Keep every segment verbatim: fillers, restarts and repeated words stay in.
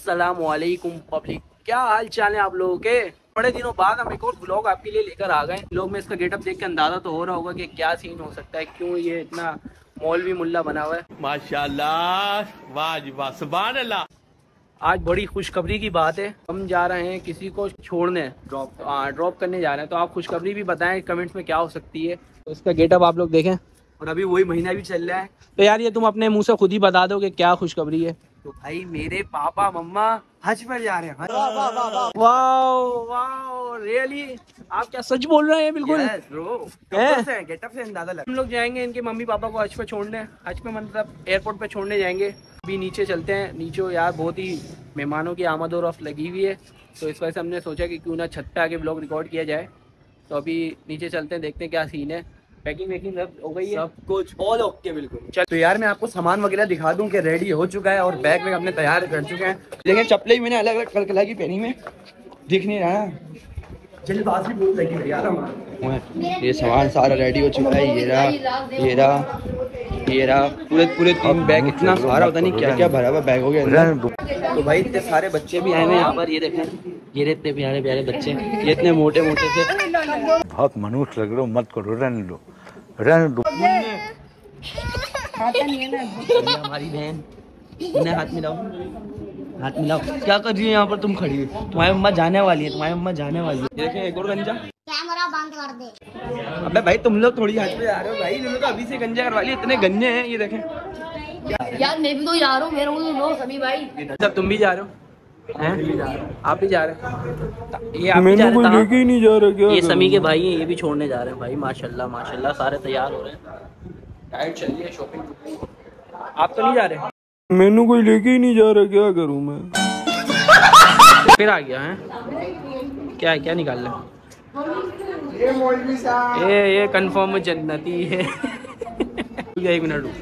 अस्सलामुअलैकुम पब्लिक, क्या हाल चाल है आप लोगों के। बड़े दिनों बाद हम एक और ब्लॉग आपके लिए लेकर आ गए। लोग में इसका गेटअप देख के अंदाजा तो हो रहा होगा कि क्या सीन हो सकता है, क्यों ये इतना मौलवी मुल्ला बना हुआ है। माशाल्लाह, वाह जी वाह, सुभान अल्लाह। आज बड़ी खुशखबरी की बात है, हम जा रहे हैं किसी को छोड़ने, ड्रॉप ड्रॉप करने जा रहे हैं। तो आप खुशखबरी भी बताएं कमेंट्स में क्या हो सकती है। तो इसका गेटअप आप लोग देखें, और अभी वही महीना भी चल रहा है। तो यार ये तुम अपने मुंह से खुद ही बता दो कि क्या खुशखबरी है। तो भाई मेरे पापा मम्मा हज पर जा रहे हैं। वाओ वाओ, रियली आप क्या सच बोल रहे हैं? बिल्कुल yes, bro. गेटअप से अंदाजा लगा। हम लोग जाएंगे इनके मम्मी पापा को हज पे छोड़ने, हज पे मतलब एयरपोर्ट पे छोड़ने जाएंगे। अभी नीचे चलते हैं। नीचे यार बहुत ही मेहमानों की आमद और रफ्त लगी हुई है, तो इस वजह से हमने सोचा कि क्यों ना छत पे आके ब्लॉग रिकॉर्ड किया जाए। तो अभी नीचे चलते हैं, देखते हैं क्या सीन है। पैकिंग वैकिंग सब हो गई है, सब कुछ ऑल ओके बिल्कुल। चल तो यार मैं आपको सामान वगैरह दिखा दूं कि रेडी हो चुका है और बैग में अपने तैयार कर चुके हैं। लेकिन चप्पलें मैंने अलग अलग कल कलर की पहनी में दिख नहीं रहा। जल्दबाजी बहुत लगी यार हमारा। ये सामान सारा रेडी हो चुका है। ये रहा ये रहा ये रहा पूरे पूरे तीन बैग, इतना सारा पता नहीं क्या क्या भरा हुआ बैग हो गया। तो भाई इतने सारे बच्चे भी आए हैं यहाँ पर। ये देखें, ये इतने प्यारे प्यारे बच्चे, ये इतने मोटे मोटे से। बहुत मनुष्य लग रहे हो, मत करो, रहने दो रहने दो। हमारी बहन, उन्हें हाथ मिलाओ, हाथ मिलाओ। क्या कर रही है यहाँ पर तुम खड़ी है? तुम्हारी अम्मा जाने वाली है, तुम्हारी अम्मा जाने वाली है। देखें एक और गंजा। कैमरा बंद कर दे। अबे भाई तुम लोग थोड़ी हज पे जा रहे हो भाई, तुम लोग तो अभी से गंजा करवा लिए। इतने गंजे हैं ये देखें। यार मैं भी तो जा रहा हूँ, मेरे को तो लो सभी भाई। सब तुम भी जा रहे हो हैं? आप भी जा रहे हैं? ये आप भी जा कोई रहे हैं? लेके ही नहीं जा रहा क्या? ये समी के भाई हैं, ये भी छोड़ने जा रहे हैं भाई। माशाल्लाह माशाल्लाह सारे तैयार हो रहे हैं, टाइट चल रही है शॉपिंग। आप तो नहीं जा रहे? मैनू कोई लेके ही नहीं जा रहा, क्या करूं मैं? फिर आ गया है क्या है? क्या निकाल ले? ये मौलवी साहब, ये ये कंफर्म जन्नती है। एक मिनट रुक।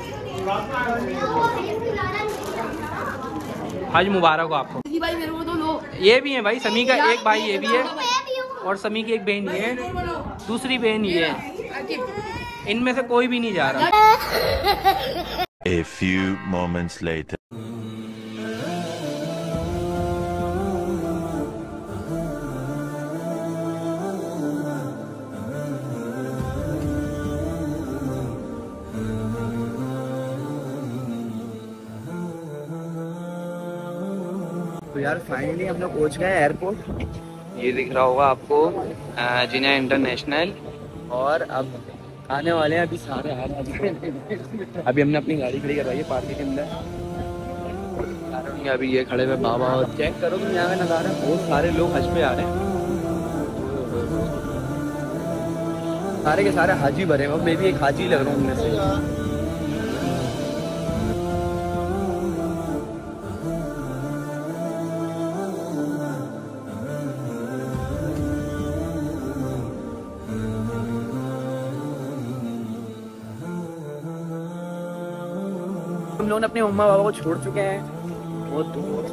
हज मुबारक हो आपको। भाई मेरे को तो लो। ये भी है भाई, समी का एक भाई ये भी है, और समी की एक बहन ये है, दूसरी बहन ये है। इनमें से कोई भी नहीं जा रहा। A few moments later. तो यार फाइनली हम लोग पहुंच गए एयरपोर्ट। ये दिख रहा होगा आपको जिना इंटरनेशनल। और अब आने वाले हैं, अभी सारे आ रहे हैं। अभी हमने अपनी गाड़ी खड़ी करवाई है पार्किंग के अंदर। अभी ये खड़े हुए बाबा, और चेक करो तुम यहाँ का नज़ारा, बहुत सारे लोग हज पे आ रहे हैं। सारे के सारे हाजी भरे हैं। मैं भी एक हाजी लग रहा हूँ उनमें से। हम लोगों ने अपने मम्मा पापा को छोड़ चुके हैं बहुत दूर।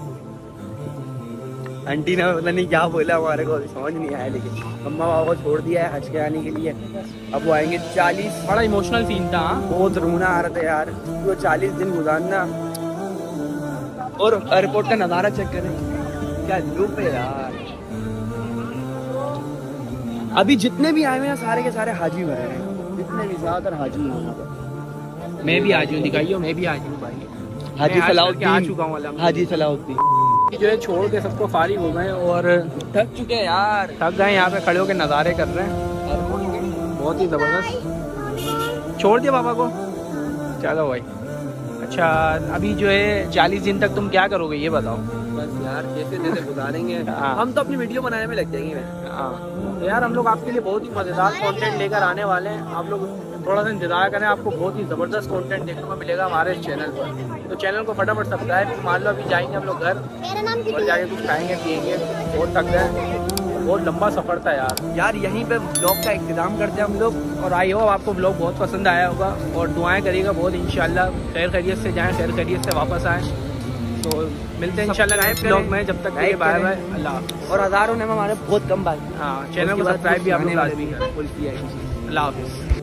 आंटी ने पता नहीं क्या बोला, हमारे को समझ नहीं आया, लेकिन मम्मा पापा को छोड़ दिया है हज के आने के लिए। अब वो आएंगे चालीस। बड़ा इमोशनल सीन था, बहुत रोना आ रहा था यार, वो चालीस दिन गुजारना। और एयरपोर्ट का नज़ारा चेक करें, क्या लुक है यार। अभी जितने भी आए हुए हैं सारे के सारे हाजी भरे हैं, जितने भी ज्यादातर हाजी हैं। मैं भी आज हूँ, दिखाइयो मैं भी आज हूँ भाई। हाजी सलाउद्दीन आ चुका हूँ। हाजी सलाउद्दीन जो है छोड़ के सबको फारिग हो गए और थक चुके हैं यार, थक गए। यहाँ पे खड़े होकर नज़ारे कर रहे हैं, बहुत ही ज़बरदस्त। छोड़ दिया पापा को, चलो भाई। अच्छा अभी जो है चालीस दिन तक तुम क्या करोगे ये बताओ? बस यार जैसे जैसे गुजारेंगे। हम तो अपनी वीडियो बनाने में लग जाएंगे। हाँ तो यार हम लोग आपके लिए बहुत ही मज़ेदार कंटेंट लेकर आने वाले हैं। आप लोग थोड़ा सा इंतजार करें, आपको बहुत ही ज़बरदस्त कंटेंट देखने को मिलेगा हमारे इस चैनल पर। तो चैनल को फटाफट सब्सक्राइब। मान लो अभी जाएंगे हम लोग घर और जाके कुछ खाएंगे पियेंगे, बहुत थक गए, बहुत लंबा सफ़र था यार। यार यहीं पे ब्लॉग का इंतजाम करते हैं हम लोग। और आई होप आपको ब्लॉग बहुत पसंद आया होगा और दुआएं करिएगा बहुत इंशाल्लाह। खैर खैरियत से जाएं, खैर खैरियत से वापस आएँ। तो मिलते हैं इंशाल्लाह नए ब्लॉग में। जब तक के बाय बाय, अल्लाह हाफ़िज़। और हज़ारों ने हमारे बहुत कम बात। हाँ चैनल को सब्सक्राइब भी आपने लाजमी करें। अल्लाह हाफ़िज़।